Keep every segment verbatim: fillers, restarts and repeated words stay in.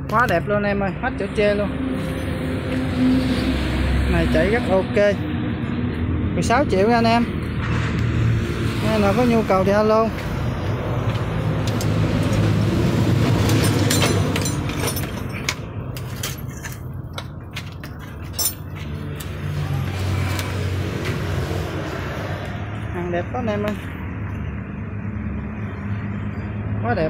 Quá đẹp luôn em ơi, hết chỗ chê luôn. Này chạy rất ok. mười sáu triệu nha anh em. Nếu nào có nhu cầu thì alo. Hàng đẹp quá anh em ơi. Quá đẹp.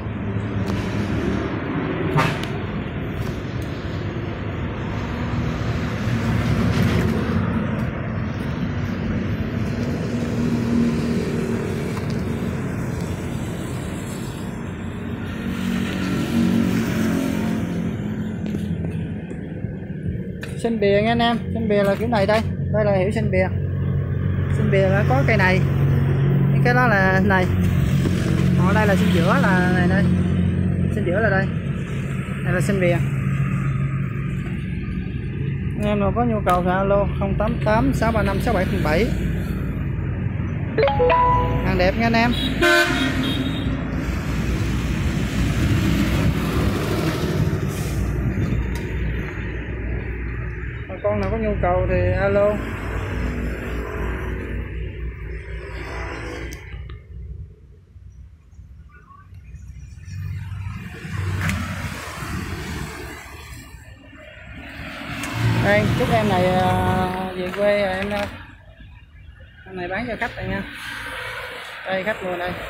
Xanh bìa nha anh em, xanh bìa là kiểu này đây, đây là hiệu xanh bìa. Xanh bìa là có cây này, cái đó là này, còn đây là xanh giữa là này đây, xanh giữa là đây, đây là xanh bìa. Anh em nào có nhu cầu thì alo không tám tám sáu ba năm sáu bảy không bảy. Hàng đẹp nha anh em. Con nào có nhu cầu thì alo. Đây, chúc em này về quê rồi em ơi. Em này bán cho khách đây nha. Đây khách luôn đây.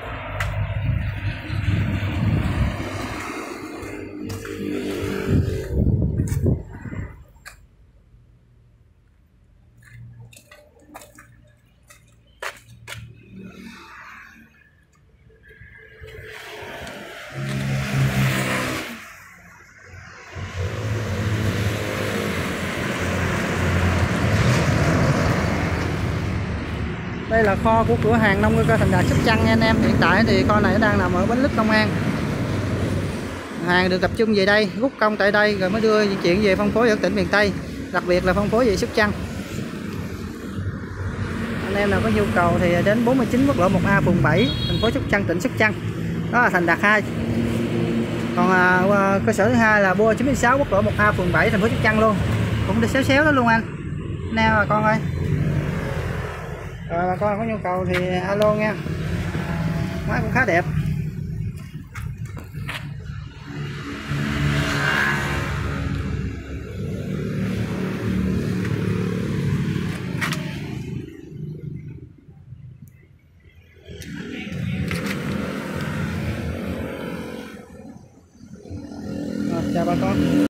Đây là kho của cửa hàng nông cơ Thành Đạt Sóc Trăng nha anh em. Hiện tại thì kho này đang nằm ở Bến Lức Long An. Hàng được tập trung về đây, rút công tại đây rồi mới đưa chuyện về phân phối ở tỉnh miền Tây, đặc biệt là phân phối về Sóc Trăng. Anh em nào có nhu cầu thì đến bốn mươi chín quốc lộ một A phường bảy, thành phố Sóc Trăng, tỉnh Sóc Trăng. Đó là Thành Đạt hai. Còn à, cơ sở thứ hai là Bua chín mươi sáu quốc lộ một A phường bảy, thành phố Sóc Trăng luôn. Cũng đi xéo xéo đó luôn anh. Nè bà con ơi. Rồi bà con có nhu cầu thì alo nha. Máy cũng khá đẹp. Rồi, chào bà con.